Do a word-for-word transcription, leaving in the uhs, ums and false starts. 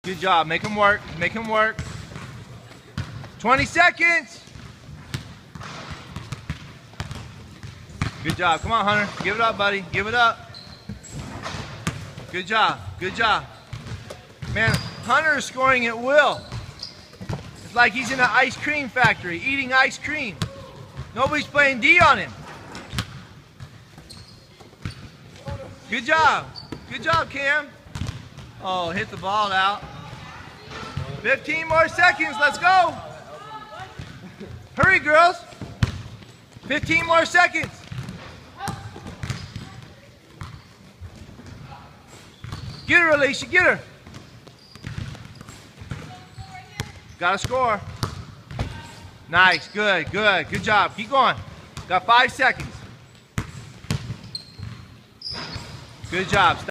Good job. Make him work. Make him work. twenty seconds. Good job. Come on, Hunter. Give it up, buddy. Give it up. Good job. Good job. Man, Hunter is scoring at will. It's like he's in an ice cream factory eating ice cream. Nobody's playing D on him. Good job. Good job, Cam. Oh, hit the ball out. fifteen more seconds. Let's go. Hurry, girls. fifteen more seconds. Get her, Alicia. Get her. Got to score. Nice. Good. Good. Good job. Keep going. Got five seconds. Good job. Stop.